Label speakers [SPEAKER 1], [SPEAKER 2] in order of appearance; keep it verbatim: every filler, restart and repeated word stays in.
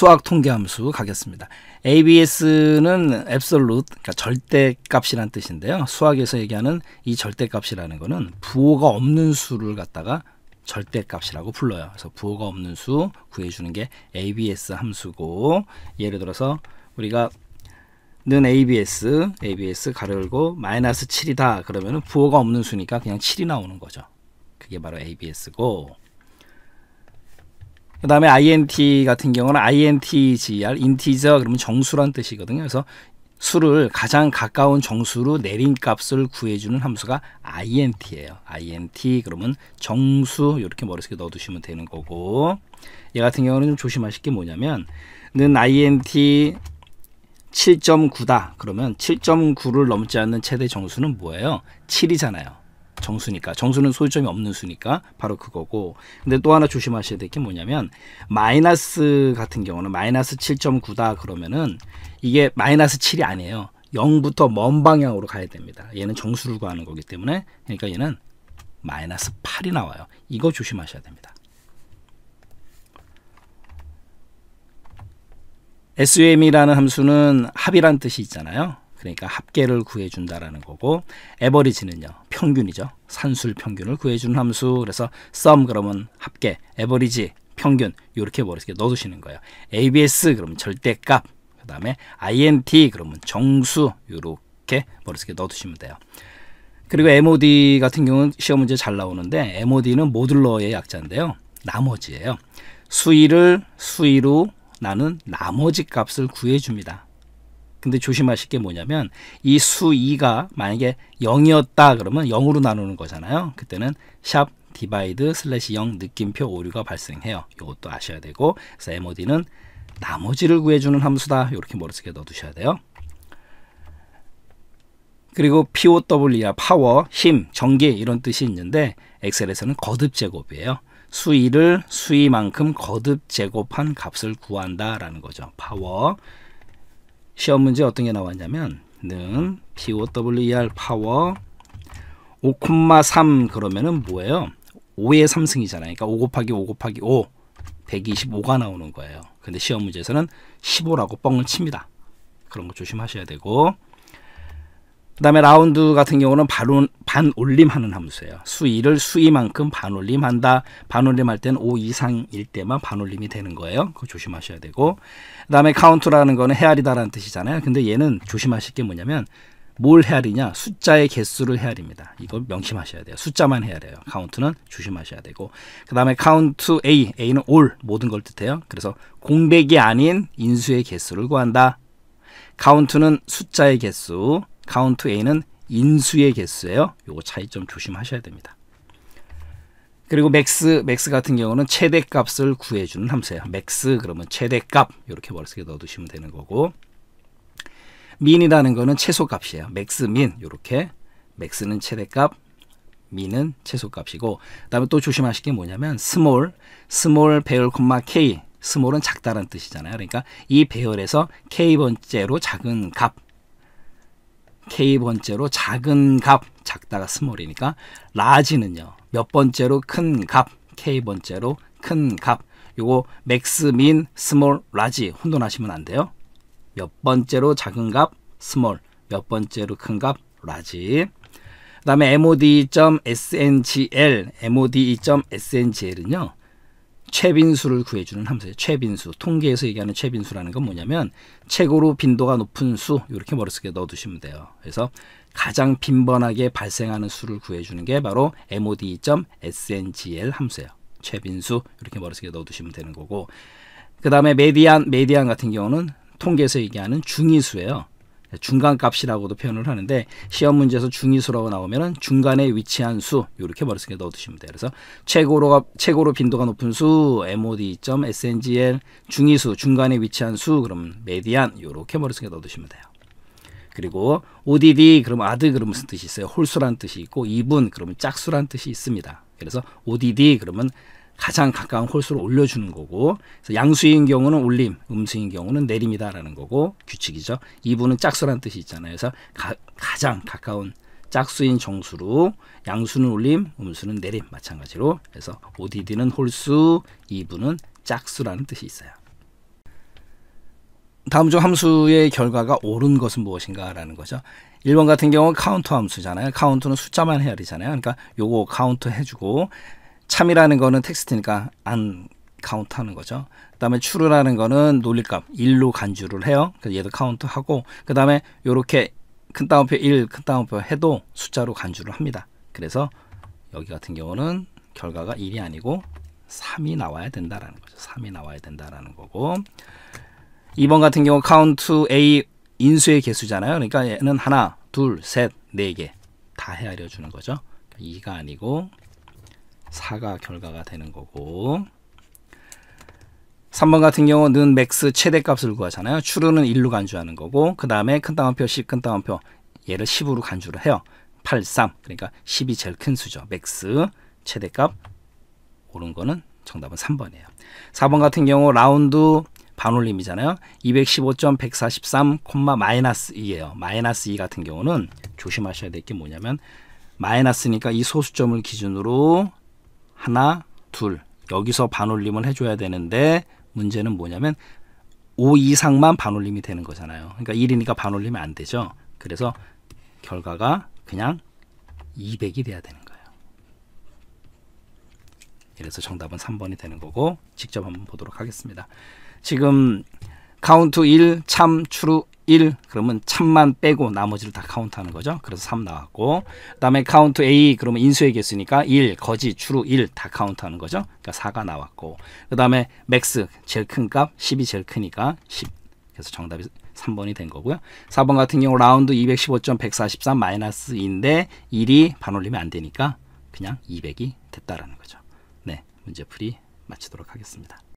[SPEAKER 1] 수학 통계 함수 가겠습니다. 에이비에스는 absolute, 그러니까 절대값이란 뜻인데요. 수학에서 얘기하는 이 절대값이라는 거는 부호가 없는 수를 갖다가 절대값이라고 불러요. 그래서 부호가 없는 수 구해주는 게 에이비에스 함수고, 예를 들어서 우리가 는 에이비에스, 에이비에스 가로 열고 마이너스 칠이다 그러면 부호가 없는 수니까 그냥 칠이 나오는 거죠. 그게 바로 에이비에스고, 그 다음에 아이엔티 같은 경우는 아이엔티지알, 인티저 그러면 정수란 뜻이거든요. 그래서 수를 가장 가까운 정수로 내린 값을 구해주는 함수가 아이엔티예요. 아이엔티 그러면 정수, 이렇게 머릿속에 넣어두시면 되는 거고, 얘 같은 경우는 좀 조심하실 게 뭐냐면 는 아이엔티 칠 점 구다 그러면 칠 점 구를 넘지 않는 최대 정수는 뭐예요? 칠이잖아요. 정수니까. 정수는 소유점이 없는 수니까 바로 그거고, 근데 또 하나 조심하셔야 될 게 뭐냐면 마이너스 같은 경우는 마이너스 칠 점 구다 그러면은 이게 마이너스 칠이 아니에요. 영부터 먼 방향으로 가야 됩니다. 얘는 정수를 구하는 거기 때문에, 그러니까 얘는 마이너스 팔이 나와요. 이거 조심하셔야 됩니다. 앰이라는 함수는 합이란 뜻이 있잖아요. 그러니까 합계를 구해준다라는 거고, 에버리지는요 평균이죠. 산술 평균을 구해주는 함수. 그래서 sum 그러면 합계, 에버리지 평균, 이렇게 머릿속에 넣어두시는 거예요. 에이비에스 그러면 절대값, 그 다음에 아이엔티 그러면 정수, 이렇게 머릿속에 넣어두시면 돼요. 그리고 엠오디 같은 경우는 시험 문제 잘 나오는데, 엠오디는 모듈러의 약자인데요, 나머지예요. 수위를 수위로 나는 나머지 값을 구해줍니다. 근데 조심하실 게 뭐냐면 이 수이가 만약에 영이었다 그러면 영으로 나누는 거잖아요. 그때는 샵 디바이드 슬래시 영 느낌표 오류가 발생해요. 이것도 아셔야 되고, 그래서 엠오디는 나머지를 구해주는 함수다, 이렇게 머릿속에 넣어두셔야 돼요. 그리고 피오더블유알 파워, 힘, 전기 이런 뜻이 있는데 엑셀에서는 거듭 제곱이에요. 수위를 수위만큼 거듭 제곱한 값을 구한다 라는 거죠. 파워. 시험 문제 어떤 게 나왔냐면 는 피오더블유알 파워 오 콤마 삼 그러면은 뭐예요? 오의 삼승이잖아요. 그러니까 오 곱하기 오 곱하기 오, 백이십오가 나오는 거예요. 근데 시험 문제에서는 십오라고 뻥을 칩니다. 그런 거 조심하셔야 되고, 그 다음에 라운드 같은 경우는 반올, 반올림하는 함수예요. 수위를 수위만큼 반올림한다. 반올림할 때는 오 이상일 때만 반올림이 되는 거예요. 그거 조심하셔야 되고, 그 다음에 카운트라는 거는 헤아리다라는 뜻이잖아요. 근데 얘는 조심하실 게 뭐냐면 뭘 헤아리냐? 숫자의 개수를 헤아립니다. 이걸 명심하셔야 돼요. 숫자만 헤아려요. 카운트는 조심하셔야 되고, 그 다음에 카운트 A, A는 올, 모든 걸 뜻해요. 그래서 공백이 아닌 인수의 개수를 구한다. 카운트는 숫자의 개수, 카운트 A는 인수의 개수예요. 요거 차이점 조심하셔야 됩니다. 그리고 맥스, 맥스 같은 경우는 최대값을 구해주는 함수예요. 맥스 그러면 최대값, 이렇게 머릿속에 넣어두시면 되는 거고, 민이라는 거는 최소값이에요. 맥스 민, 이렇게 맥스는 최대값, 민은 최소값이고, 그 다음에 또 조심하실 게 뭐냐면 스몰, 스몰 배열 콤마 K, 스몰은 작다라는 뜻이잖아요. 그러니까 이 배열에서 K번째로 작은 값, K번째로 작은 값, 작다가 스몰이니까 라지는요 몇 번째로 큰 값, K번째로 큰 값. 요거 맥스, 민, 스몰, 라지 혼돈하시면 안 돼요. 몇 번째로 작은 값, 스몰, 몇 번째로 큰 값, 라지. 그 다음에 엠오디.에스엔지엘, 엠오디.에스엔지엘은요 최빈수를 구해주는 함수예요. 최빈수. 통계에서 얘기하는 최빈수라는 건 뭐냐면 최고로 빈도가 높은 수, 이렇게 머릿속에 넣어두시면 돼요. 그래서 가장 빈번하게 발생하는 수를 구해주는 게 바로 엠오디.에스엔지엘 함수예요. 최빈수, 이렇게 머릿속에 넣어두시면 되는 거고, 그 다음에 메디안, 메디안 같은 경우는 통계에서 얘기하는 중위수예요. 중간값이라고도 표현을 하는데 시험 문제에서 중위수라고 나오면은 중간에 위치한 수, 이렇게 머릿속에 넣어두시면 돼요. 그래서 최고로 최고로 빈도가 높은 수 엠오디.에스엔지엘, 중위수 중간에 위치한 수 그러면 메디안, 이렇게 머릿속에 넣어두시면 돼요. 그리고 오디디 그러면 아드 그러면 무슨 뜻이 있어요? 홀수라는 뜻이 있고, 이분 그러면 짝수라는 뜻이 있습니다. 그래서 오디디 그러면 가장 가까운 홀수를 올려주는 거고, 그래서 양수인 경우는 올림, 음수인 경우는 내림이다라는 거고, 규칙이죠. 이분은 짝수라는 뜻이 있잖아요. 그래서 가, 가장 가까운 짝수인 정수로, 양수는 올림, 음수는 내림, 마찬가지로. 그래서 오디디는 홀수, 이분은 짝수라는 뜻이 있어요. 다음 중 함수의 결과가 옳은 것은 무엇인가 라는 거죠. 일 번 같은 경우는 카운트 함수잖아요. 카운트는 숫자만 해야 되잖아요. 그러니까 요거 카운트 해주고, 참이라는 거는 텍스트니까 안 카운트 하는 거죠. 그 다음에 true라는 거는 논리값 일로 간주를 해요. 그래서 얘도 카운트 하고, 그 다음에 요렇게 큰 따옴표 일, 큰 따옴표 해도 숫자로 간주를 합니다. 그래서 여기 같은 경우는 결과가 일이 아니고 삼이 나와야 된다라는 거죠. 삼이 나와야 된다라는 거고, 이 번 같은 경우 카운트 A 인수의 개수잖아요. 그러니까 얘는 하나, 둘, 셋, 네 개 다 헤아려 주는 거죠. 이가 아니고 사가 결과가 되는 거고, 삼 번 같은 경우는 맥스 최대값을 구하잖아요. true는 일로 간주하는 거고, 그 다음에 큰 따옴표 십, 큰 따옴표 얘를 십으로 간주를 해요. 팔, 삼, 그러니까 십이 제일 큰 수죠. 맥스 최대값 옳은 거는 정답은 삼 번이에요. 사 번 같은 경우 라운드 반올림이잖아요. 이백십오 점 백사십삼, 마이너스 이예요. 마이너스 이 같은 경우는 조심하셔야 될 게 뭐냐면, 마이너스니까 이 소수점을 기준으로 하나, 둘 여기서 반올림을 해줘야 되는데, 문제는 뭐냐면 오 이상만 반올림이 되는 거잖아요. 그러니까 일이니까 반올림이 안 되죠. 그래서 결과가 그냥 이백이 돼야 되는 거예요. 그래서 정답은 삼 번이 되는 거고, 직접 한번 보도록 하겠습니다. 지금 카운트 일, 참, true 일, 그러면 참만 빼고 나머지를 다 카운트하는 거죠. 그래서 삼 나왔고, 그 다음에 카운트 A, 그러면 인수의 개수니까 일, 거짓, true 일 다 카운트하는 거죠. 그러니까 사가 나왔고, 그 다음에 맥스 제일 큰 값 십이 제일 크니까 십, 그래서 정답이 삼 번이 된 거고요. 사 번 같은 경우 라운드 이백십오 점 백사십삼 마이너스 이인데 일이 반올림이 안 되니까 그냥 이백이 됐다라는 거죠. 네, 문제풀이 마치도록 하겠습니다.